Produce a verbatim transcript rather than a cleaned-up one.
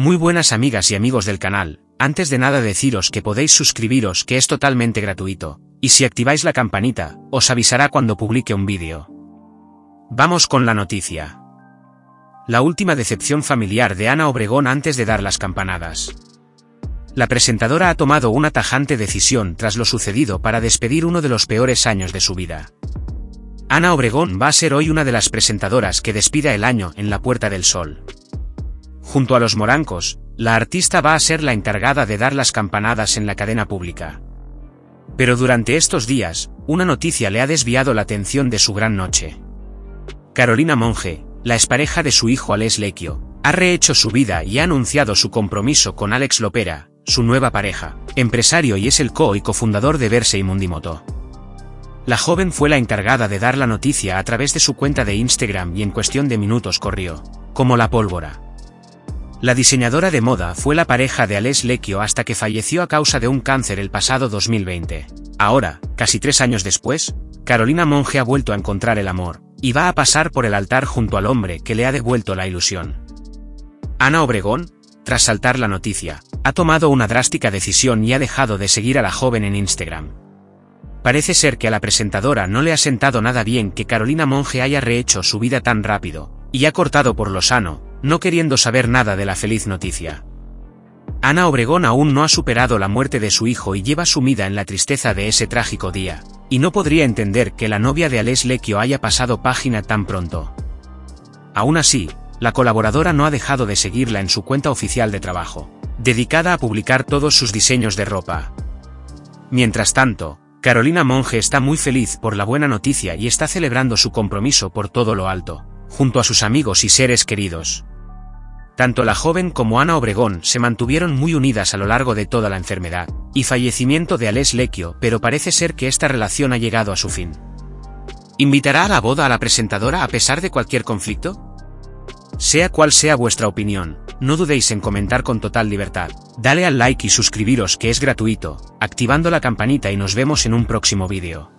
Muy buenas amigas y amigos del canal, antes de nada deciros que podéis suscribiros, que es totalmente gratuito, y si activáis la campanita, os avisará cuando publique un vídeo. Vamos con la noticia. La última decepción familiar de Ana Obregón antes de dar las campanadas. La presentadora ha tomado una tajante decisión tras lo sucedido para despedir uno de los peores años de su vida. Ana Obregón va a ser hoy una de las presentadoras que despida el año en la Puerta del Sol. Junto a los morancos, la artista va a ser la encargada de dar las campanadas en la cadena pública. Pero durante estos días, una noticia le ha desviado la atención de su gran noche. Carolina Monge, la expareja de su hijo Alex Lecchio, ha rehecho su vida y ha anunciado su compromiso con Alex Lopera, su nueva pareja, empresario y es el co y cofundador de Verse y Mundimoto. La joven fue la encargada de dar la noticia a través de su cuenta de Instagram y en cuestión de minutos corrió, como la pólvora. La diseñadora de moda fue la pareja de Alex Lecchio hasta que falleció a causa de un cáncer el pasado dos mil veinte. Ahora, casi tres años después, Carolina Monge ha vuelto a encontrar el amor, y va a pasar por el altar junto al hombre que le ha devuelto la ilusión. Ana Obregón, tras saltar la noticia, ha tomado una drástica decisión y ha dejado de seguir a la joven en Instagram. Parece ser que a la presentadora no le ha sentado nada bien que Carolina Monge haya rehecho su vida tan rápido, y ha cortado por lo sano, no queriendo saber nada de la feliz noticia. Ana Obregón aún no ha superado la muerte de su hijo y lleva sumida en la tristeza de ese trágico día, y no podría entender que la novia de Alex Lecchio haya pasado página tan pronto. Aún así, la colaboradora no ha dejado de seguirla en su cuenta oficial de trabajo, dedicada a publicar todos sus diseños de ropa. Mientras tanto, Carolina Monge está muy feliz por la buena noticia y está celebrando su compromiso por todo lo alto, junto a sus amigos y seres queridos. Tanto la joven como Ana Obregón se mantuvieron muy unidas a lo largo de toda la enfermedad y fallecimiento de Alex Lecchio, pero parece ser que esta relación ha llegado a su fin. ¿Invitará a la boda a la presentadora a pesar de cualquier conflicto? Sea cual sea vuestra opinión, no dudéis en comentar con total libertad. Dale al like y suscribiros, que es gratuito, activando la campanita, y nos vemos en un próximo vídeo.